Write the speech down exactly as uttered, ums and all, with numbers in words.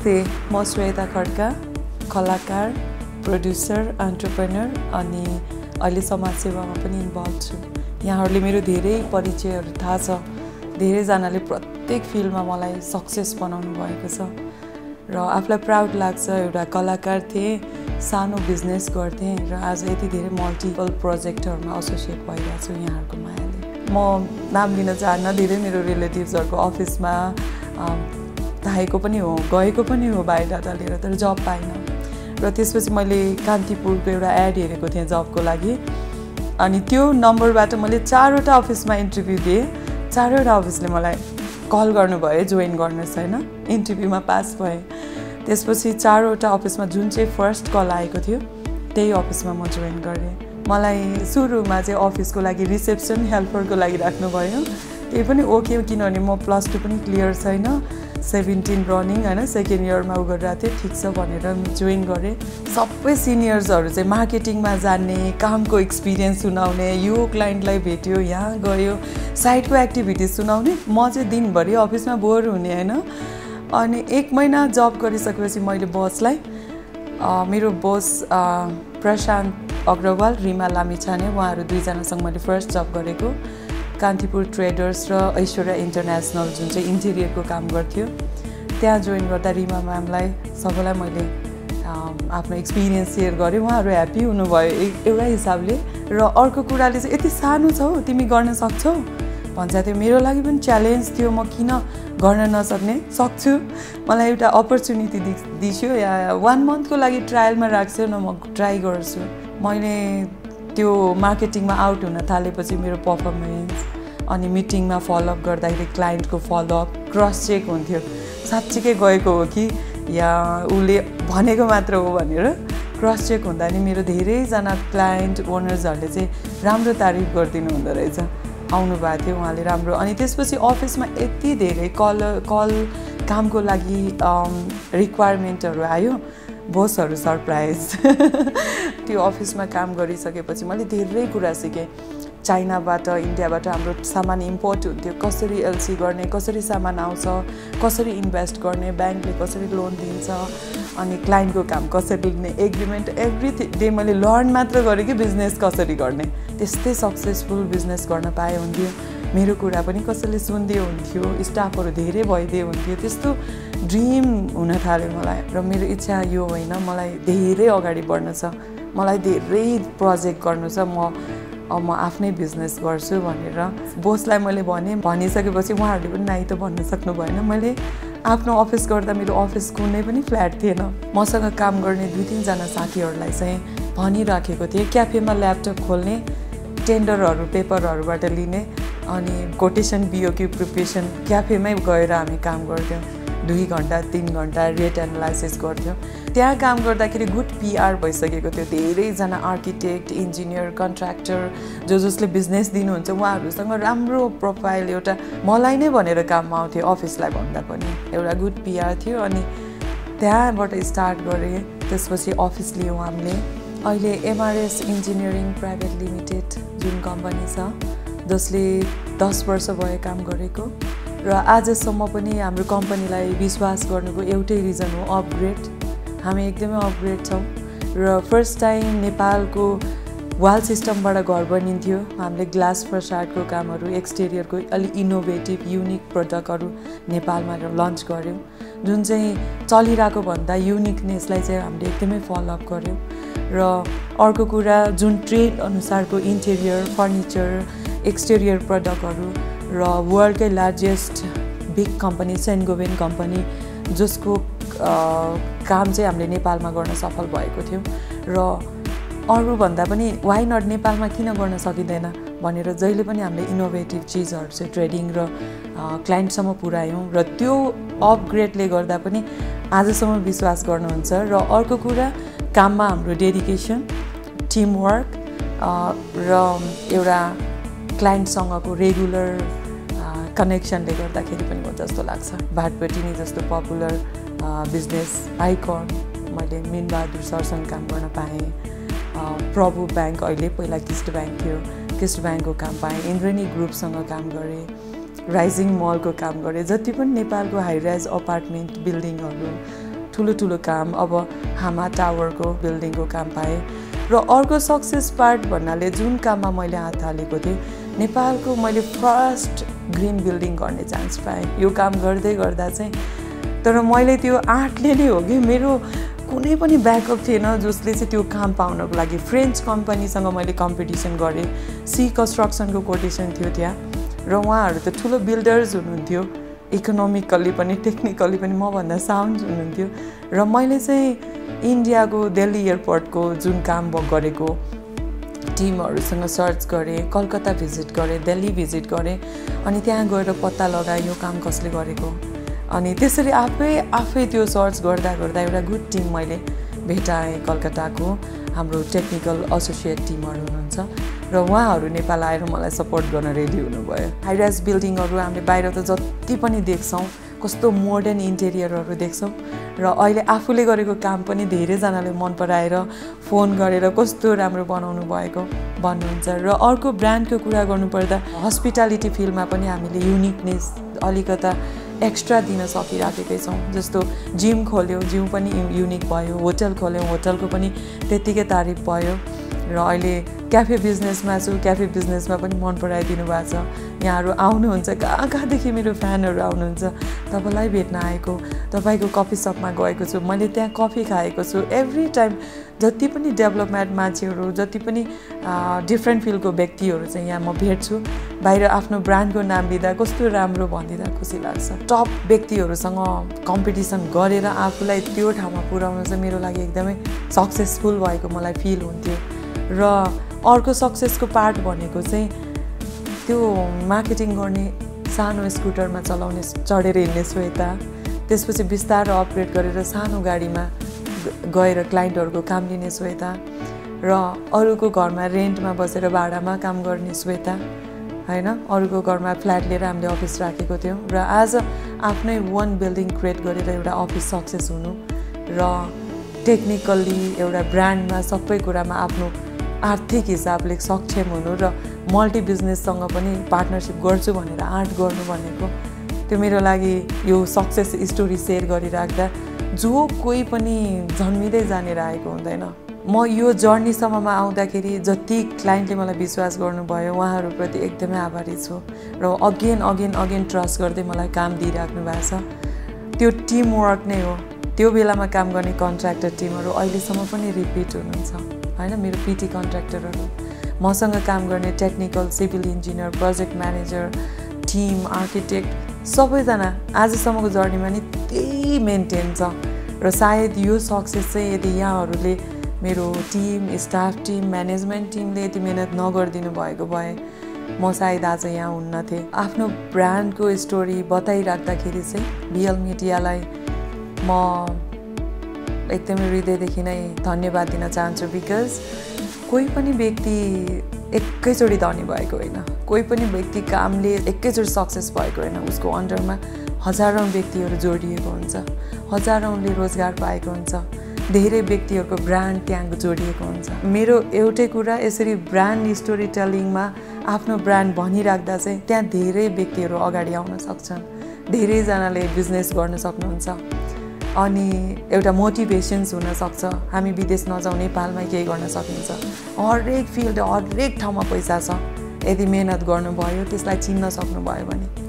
नमस्ते, म श्वेता खड्का, कलाकार, प्रोड्युसर, एन्टरप्रेन्योर अनि अहिले समाजसेवामा पनि इन्भल्भ छु। यहाँहरूले मेरो धेरै परिचयहरू थाहा छ। धेरैजनाले प्रत्येक फिल्डमा मलाई सक्सेस बनाउनु भएको छ र आफूलाई प्राउड लाग्छ। एउटा कलाकार थिएँ, सानो बिजनेस गर्थेँ र आज यति धेरै मल्टिपल प्रोजेक्टहरूमा एसोसिएट भइरहेको छु यहाँहरूको मायाले। म नाम लिन चाहन्न, धेरै मेरो रिलेटिभ्सहरूको अफिसमा धाएको पनि हो, गएको पनि हो बायोडाटा लिएर, तर जब पाइनँ। र त्यसपछि मैले कान्तिपुरको एउटा एड हेरेको थिएँ जबको लागि, अनि त्यो नम्बरबाट मैले चारवटा अफिसमा इन्टरभ्यू दिएँ। चारवटा अफिसले मलाई कल गर्नुभयो जोइन गर्नुहोस् होइन। इन्टरभ्यूमा पास भएँ। त्यसपछि चारवटा अफिसमा जुन चाहिँ फर्स्ट कल आएको थियो त्यही अफिसमा म जोइन गरेँ। मलाई सुरुमा चाहिँ अफिसको लागि रिसेप्सन हेल्परको लागि राख्नुभयो। त्यही पनि ओके, किनभने म प्लस टू पनि क्लियर छैन, सेभेन्टिन रनिङ होइन, सेकेन्ड इयरमा उ गरिरहेको थिएँ। ठिक छ भनेर जोइन गरेँ। सबै सिनियर्सहरू चाहिँ मार्केटिङमा जान्ने, कामको एक्सपिरियन्स सुनाउने, यो क्लाइन्टलाई भेट्यो, यहाँ गयो, साइडको एक्टिभिटिज सुनाउने। म चाहिँ दिनभरि अफिसमा बोर हुने होइन। अनि एक महिना जब गरिसकेपछि मैले बसलाई, मेरो बस प्रशान्त अग्रवाल, रिमा लामिछाने, उहाँहरू दुईजनासँग मैले फर्स्ट जब गरेको। कान्तिपुर ट्रेडर्स र ऐश्वर्या इन्टरनेसनल जुन चाहिँ इन्टेरियरको काम गर्थ्यो, त्यहाँ जोइन गर्दा रिमा म्यामलाई सबैलाई मैले आफ्नो एक्सपिरियन्स सेयर गरेँ। उहाँहरू ह्याप्पी हुनुभयो एउटा हिसाबले। र अर्को कुराले चाहिँ यति सानो छौ, तिमी गर्न सक्छौ भन्छ थियो। मेरो लागि पनि च्यालेन्ज थियो, म किन गर्न नसक्ने, सक्छु। मलाई एउटा अपर्च्युनिटी दि दिस्यो या वान मन्थको लागि ट्रायलमा राख्छु न, म ट्राई गर्छु। मैले त्यो मार्केटिङमा आउट हुन थालेपछि मेरो पर्फर्मेन्स अनि मिटिङमा फलोअप गर्दाखेरि क्लाइन्टको फलोअप क्रस चेक हुन्थ्यो, साँच्चीकै गएको हो कि या उसले भनेको मात्र हो भनेर क्रस चेक हुँदा नि मेरो धेरैजना क्लाइन्ट ओनर्सहरूले चाहिँ राम्रो तारिफ गरिदिनु हुँदो रहेछ। आउनु भएको थियो उहाँले राम्रो। अनि त्यसपछि अफिसमा यति धेरै कल कल कामको लागि रिक्वायरमेन्टहरू आयो, बोसहरू सरप्राइज। त्यो अफिसमा काम गरिसकेपछि मैले धेरै कुरा सिकेँ। चाइनाबाट, इन्डियाबाट हाम्रो सामान इम्पोर्ट हुन्थ्यो, कसरी एलसी गर्ने, कसरी सामान आउँछ, कसरी इन्भेस्ट गर्ने, ब्याङ्कले कसरी लोन दिन्छ, अनि क्लाइन्टको काम कसरी लिने, एग्रिमेन्ट, एभ्रिथिङ डे मैले लर्न मात्र गरेँ कि बिजनेस कसरी गर्ने। त्यस्तै सक्सेसफुल बिजनेस गर्न पाए हुन्थ्यो। मेरो कुरा पनि कसैले सुनिदियो हुन्थ्यो, स्टाफहरू धेरै भइदियो हुन्थ्यो। त्यस्तो ड्रिम हुन थाल्यो मलाई। र मेरो इच्छा यो होइन, मलाई धेरै अगाडि बढ्नु छ, मलाई धेरै प्रोजेक्ट गर्नु छ, म अब म आफ्नै बिजनेस गर्छु भनेर बोसलाई मैले भने। भनिसकेपछि उहाँहरूले पनि नाइ त भन्न सक्नु भएन। मैले आफ्नो अफिस गर्दा मेरो अफिस कुनै पनि फ्ल्याट थिएन। मसँग काम गर्ने दुई तिनजना साथीहरूलाई चाहिँ भनिराखेको थिएँ क्याफेमा ल्यापटप खोल्ने, टेन्डरहरू पेपरहरूबाट लिने, अनि कोटेसन बिओक्यू प्रिपरेसन क्याफेमै गएर हामी काम गर्थ्यौँ। दुई घन्टा तिन घन्टा रेट एनालाइसिस गर्थ्यौँ। त्यहाँ काम गर्दाखेरि गुड पिआर भइसकेको थियो। धेरैजना आर्किटेक्ट, इन्जिनियर, कन्ट्र्याक्टर जो जसले बिजनेस दिनुहुन्छ उहाँहरूसँग राम्रो प्रोफाइल एउटा मलाई नै भनेर काममा आउँथ्यो, अफिसलाई भन्दा पनि एउटा गुड पिआर थियो। अनि त्यहाँबाट स्टार्ट गरेँ। त्यसपछि अफिस लियौँ हामीले। अहिले एमआरएस इन्जिनियरिङ प्राइभेट लिमिटेड जुन कम्पनी छ, जसले दस वर्ष भयो काम गरेको, र आजसम्म पनि हाम्रो कम्पनीलाई विश्वास गर्नुको एउटै रिजन हो अपग्रेड। हामी एकदमै अपग्रेड छौँ। र फर्स्ट टाइम नेपालको वाल सिस्टमबाट घर बनिन्थ्यो। हामीले ग्लास फसाडको कामहरू, एक्सटेरियरको अलिक इनोभेटिभ युनिक प्रडक्टहरू नेपालमा लन्च गऱ्यौँ, जुन चाहिँ चलिरहेको भन्दा युनिकनेसलाई चाहिँ हामीले एकदमै फलोअप गऱ्यौँ। र अर्को कुरा, जुन ट्रेड अनुसारको इन्टेरियर, फर्निचर, एक्सटेरियर प्रडक्टहरू र वर्ल्डकै largest big company Saint Gobain company, जसको काम चाहिँ हामीले नेपालमा गर्न सफल भएको थियौँ। र अरूभन्दा पनि वाइ नट नेपालमा किन गर्न सकिँदैन भनेर जहिले पनि हामीले इनोभेटिभ चिजहरू चाहिँ ट्रेडिङ र क्लाइन्टसम्म पुऱ्यायौँ। र त्यो अपग्रेडले गर्दा पनि आजसम्म विश्वास गर्नुहुन्छ। र अर्को कुरा, काममा हाम्रो डेडिकेसन, टिमवर्क र एउटा क्लाइन्टसँगको रेगुलर कनेक्सनले गर्दाखेरि पनि हो जस्तो लाग्छ। भाटपट्टिनी जस्तो पपुलर बिजनेस आइकन मैले मिनबहादुर सरसँग काम गर्न पाएँ। प्रभु ब्याङ्क, अहिले पहिला किस्ट ब्याङ्क थियो, किस्ट ब्याङ्कको काम पाएँ। इन्द्रणी ग्रुपसँग काम गरेँ। राइजिङ मलको काम गरेँ। जति पनि नेपालको हाई राइज अपार्टमेन्ट बिल्डिङहरू ठुलो ठुलो काम अब हामा टावरको बिल्डिङको काम पाएँ र अर्को सक्सेस पार्ट भन्नाले जुन काममा मैले हात हालेको थिएँ नेपालको मैले फर्स्ट ग्रिन बिल्डिङ गर्ने चान्स पाएँ यो काम गर्दै गर्दा चाहिँ तर मैले त्यो आँटले नै हो कि मेरो कुनै पनि ब्याकअप थिएन जसले चाहिँ त्यो काम पाउनको लागि फ्रेन्च कम्पनीसँग मैले कम्पिटिसन गरेँ सी कन्स्ट्रक्सनको कोटेसन थियो त्यहाँ र उहाँहरू त ठुलो बिल्डर्स हुनुहुन्थ्यो इकोनोमिकल्ली पनि टेक्निकल्ली पनि मभन्दा साउन्ड हुनुहुन्थ्यो र मैले चाहिँ इन्डियाको दिल्ली एयरपोर्टको जुन काम गरेको टिमहरूसँग सर्च गरेँ कलकत्ता भिजिट गरेँ दिल्ली भिजिट गरेँ अनि त्यहाँ गएर पत्ता लगाएँ यो काम कसले गरेको अनि त्यसरी आफै आफै त्यो सर्च गर्दा गर्दा एउटा गुड टिम मैले भेटाएँ कलकत्ताको हाम्रो टेक्निकल एसोसिएट टिमहरू हुनुहुन्छ र उहाँहरू नेपाल आएर मलाई सपोर्ट गर्न रेडी हुनुभयो हाइराइज बिल्डिङहरू हामीले बाहिर त जति पनि देख्छौँ कस्तो मोडर्न इन्टेरियरहरू देख्छौँ र अहिले आफूले गरेको काम पनि धेरैजनाले मन पराएर फोन गरेर कस्तो राम्रो बनाउनु भएको भन्नुहुन्छ र अर्को ब्रान्डको कुरा गर्नुपर्दा हस्पिटालिटी फिल्डमा पनि हामीले युनिकनेस अलिकता एक्स्ट्रा दिन सकिराखेकै छौँ जस्तो जिम खोल्यो जिम पनि युनिक भयो होटल खोल्यो होटलको पनि त्यत्तिकै तारिफ भयो र अहिले क्याफे बिजनेसमा छु क्याफे बिजनेसमा पनि मन पराइदिनु भएको छ यहाँहरू आउनुहुन्छ कहाँ कहाँदेखि मेरो फ्यानहरू आउनुहुन्छ तपाईँलाई भेट्न आएको तपाईँको कफी सपमा गएको छु मैले त्यहाँ कफी खाएको छु एभ्री टाइम जति पनि डेभलपमेन्ट मान्छेहरू जति पनि डिफ्रेन्ट फिल्डको व्यक्तिहरू चाहिँ यहाँ म भेट्छु बाहिर आफ्नो ब्रान्डको नाम लिँदा कस्तो राम्रो भनिदिँदा खुसी लाग्छ टप व्यक्तिहरूसँग कम्पिटिसन गरेर आफूलाई त्यो ठाउँमा पुर्याउनु चाहिँ मेरो लागि एकदमै सक्सेसफुल भएको मलाई फिल हुन्थ्यो र अर्को सक्सेसको पार्ट भनेको चाहिँ त्यो मार्केटिङ गर्ने सानो स्कुटरमा चलाउने चढेर हिँड्ने श्वेता त्यसपछि बिस्तारै अपग्रेड गरेर सानो गाडीमा गएर क्लाइन्टहरूको काम लिने श्वेता र अरूको घरमा रेन्टमा बसेर भाडामा काम गर्ने श्वेता हैन अरूको घरमा फ्ल्याट लिएर हामीले अफिस राखेको थियौँ र आज आफ्नै वान बिल्डिङ क्रिएट गरेर एउटा अफिस सक्सेस हुनु र टेक्निकल्ली एउटा ब्रान्डमा सबै कुरामा आफ्नो आर्थिक हिसाबले सक्षम हुनु र मल्टी बिजनेससँग पनि पार्टनरसिप गर्छु भनेर आँट गर्नु भनेको त्यो मेरो लागि यो सक्सेस स्टोरी सेयर गरिराख्दा जो कोही पनि जन्मिँदै जानेर आएको हुँदैन म यो जर्नीसम्ममा आउँदाखेरि जति क्लाइन्टले मलाई विश्वास गर्नुभयो उहाँहरूप्रति एकदमै आभारी छु र अगेन अगेन अगेन ट्रस्ट गर्दै मलाई काम दिइराख्नु भएको छ त्यो टिम वर्क नै हो त्यो बेलामा काम गर्ने कन्ट्र्याक्टर टिमहरू अहिलेसम्म पनि रिपिट हुनुहुन्छ हैन मेरो पिटी कन्ट्र्याक्टरहरू मसँग काम गर्ने technical civil engineer project manager team architect सबैजना आजसम्मको जर्नीमा नि त्यही मेन्टेन छ र सायद यो सक्सेस चाहिँ यदि यहाँहरूले मेरो टिम स्टाफ टिम म्यानेजमेन्ट टिमले यति मेहनत नगरिदिनु भएको भए म सायद आज यहाँ हुन्न थिएँ आफ्नो ब्रान्डको स्टोरी बताइराख्दाखेरि चाहिँ बिएल मिडियालाई म एकदमै हृदयदेखि नै धन्यवाद दिन चाहन्छु बिकज कोही पनि व्यक्ति एकैचोटि धनी भएको होइन कोही पनि व्यक्ति कामले एकैचोटि सक्सेस भएको होइन उसको अन्डरमा हजारौँ व्यक्तिहरू जोडिएको हुन्छ हजारौँले रोजगार पाएको हुन्छ धेरै व्यक्तिहरूको ब्रान्ड त्यहाँ जोडिएको हुन्छ मेरो एउटै कुरा यसरी ब्रान्ड स्टोरी टेलिङमा आफ्नो ब्रान्ड भनिराख्दा चाहिँ त्यहाँ धेरै व्यक्तिहरू अगाडि आउन सक्छन् धेरैजनाले बिजनेस गर्न सक्नुहुन्छ अनि एउटा मोटिभेसन्स हुनसक्छ हामी विदेश नजाउँ नेपालमै केही गर्न सकिन्छ हरेक फिल्ड हरेक ठाउँमा पैसा छ यदि मेहनत गर्नुभयो त्यसलाई चिन्न सक्नुभयो भने